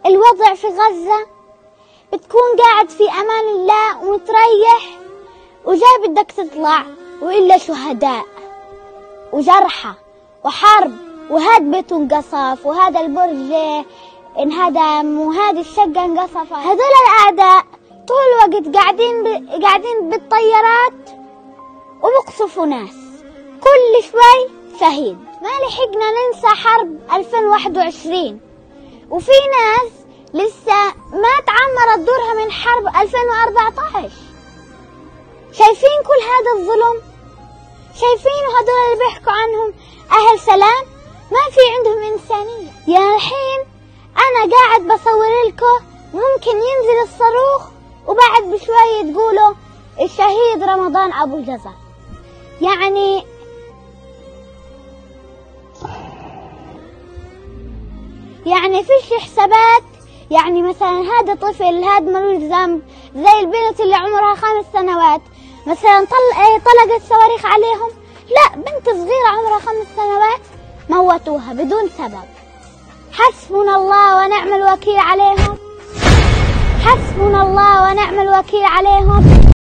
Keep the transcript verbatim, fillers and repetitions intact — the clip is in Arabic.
الوضع في غزة بتكون قاعد في أمان الله ومتريح، وجاي بدك تطلع وإلا شهداء وجرحى وحرب، وهاد بيته انقصف، وهذا البرج انهدم، وهذه الشقة انقصفت. هذول الأعداء طول الوقت قاعدين ب... قاعدين بالطيارات وبقصفوا ناس، كل شوي شهيد. ما لحقنا ننسى حرب ألفين وواحد وعشرين، وفي ناس لسه ما تعمرت دورها من حرب ألفين وأربعة عشر. شايفين كل هذا الظلم؟ شايفين هذول اللي بيحكوا عنهم أهل سلام؟ ما في عندهم إنسانية. يعني الحين أنا قاعد بصور لكم ممكن ينزل الصاروخ وبعد بشوية تقولوا الشهيد رمضان أبو الجزر. يعني يعني فيش حسابات. يعني مثلا هذا طفل، هذا ملوش ذنب، زي البنت اللي عمرها خمس سنوات مثلا طل... طلقت صواريخ عليهم. لا، بنت صغيرة عمرها خمس سنوات موتوها بدون سبب. حسبنا الله ونعم الوكيل عليهم، حسبنا الله ونعم الوكيل عليهم.